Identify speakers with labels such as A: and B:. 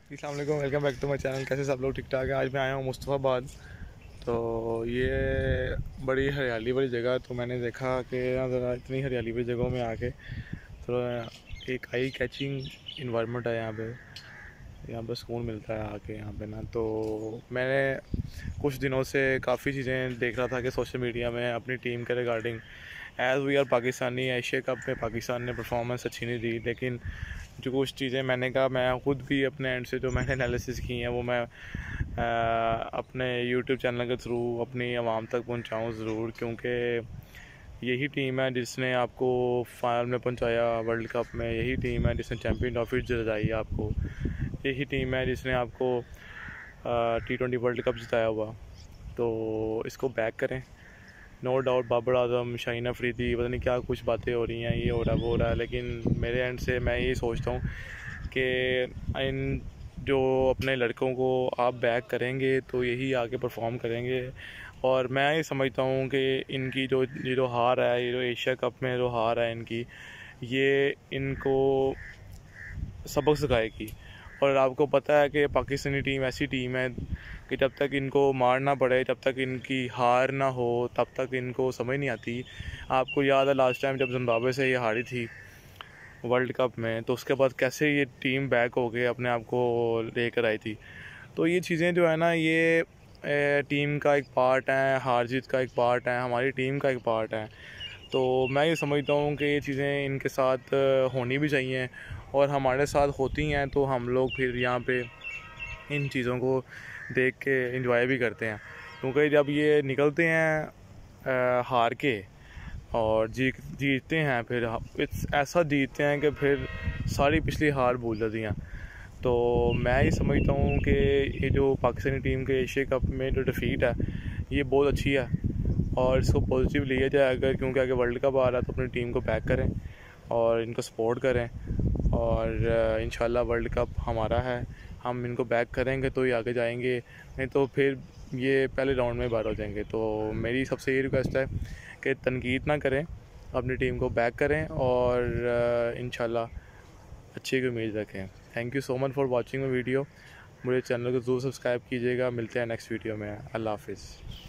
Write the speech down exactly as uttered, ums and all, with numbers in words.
A: अस्सलाम वालेकुम, welcome back to my channel. कैसे सब लोग ठीक ठाक हैं। आज मैं आया हूँ मुस्तफ़ाबाद। तो ये बड़ी हरियाली वाली जगह, तो मैंने देखा कि ज़रा इतनी हरियाली वाली जगहों में आके तो एक आई कैचिंग इन्वायरमेंट है यहाँ पे। यहाँ पर सुकून मिलता है आके यहाँ पे ना। तो मैंने कुछ दिनों से काफ़ी चीज़ें देख रहा था कि सोशल मीडिया में अपनी टीम के regarding, as we are Pakistani, Asia cup में पाकिस्तान ने परफॉर्मेंस अच्छी नहीं दी, लेकिन जो कुछ चीज़ें मैंने कहा मैं ख़ुद भी अपने एंड से जो मैंने एनालिसिस की हैं वो मैं आ, अपने यूट्यूब चैनल के थ्रू अपनी आवाम तक पहुँचाऊँ ज़रूर, क्योंकि यही टीम है जिसने आपको फाइनल में पहुँचाया वर्ल्ड कप में। यही टीम है जिसने चैम्पियन ट्रॉफी जिताई आपको। यही टीम है जिसने आपको टी ट्वेंटी वर्ल्ड कप जिताया हुआ। तो इसको बैक करें। नो डाउट बाबर आजम, शाहीन अफरीदी, पता नहीं क्या कुछ बातें हो रही हैं, ये हो रहा है वो हो रहा है, लेकिन मेरे एंड से मैं ये सोचता हूँ कि इन जो अपने लड़कों को आप बैक करेंगे तो यही आगे परफॉर्म करेंगे। और मैं ये समझता हूँ कि इनकी जो ये जो हार है, ये जो एशिया कप में जो हार है इनकी, ये इनको सबक सिखाएगी। और आपको पता है कि पाकिस्तानी टीम ऐसी टीम है कि जब तक इनको मार ना पड़े, जब तक इनकी हार ना हो, तब तक इनको समझ नहीं आती। आपको याद है लास्ट टाइम जब जिम्बाब्वे से ये हारी थी वर्ल्ड कप में, तो उसके बाद कैसे ये टीम बैक हो के अपने आप को लेकर आई थी। तो ये चीज़ें जो है ना, ये टीम का एक पार्ट है, हार जीत का एक पार्ट है, हमारी टीम का एक पार्ट है। तो मैं ये समझता हूँ कि ये चीज़ें इनके साथ होनी भी चाहिए, और हमारे साथ होती हैं तो हम लोग फिर यहाँ पे इन चीज़ों को देख के एंजॉय भी करते हैं। क्योंकि जब ये निकलते हैं हार के और जीत जीतते हैं, फिर ऐसा जीतते हैं कि फिर सारी पिछली हार भूल जाती हैं। तो मैं ये समझता हूँ कि ये जो पाकिस्तानी टीम के एशिया कप में जो डिफ़ीट है ये बहुत अच्छी है, और इसको पॉजिटिव लिया जाए अगर, क्योंकि अगर वर्ल्ड कप आ रहा है तो अपनी टीम को बैक करें और इनको सपोर्ट करें। और इंशाल्लाह वर्ल्ड कप हमारा है, हम इनको बैक करेंगे तो ये आगे जाएंगे, नहीं तो फिर ये पहले राउंड में बाहर हो जाएंगे। तो मेरी सबसे ये रिक्वेस्ट है कि तनकीद ना करें, अपनी टीम को बैक करें और इंशाल्लाह अच्छी की उम्मीद रखें। Thank you so much for watching my video. मुझे चैनल को ज़रूर सब्सक्राइब कीजिएगा। मिलते हैं नेक्स्ट वीडियो में। अल्लाह हाफिज़।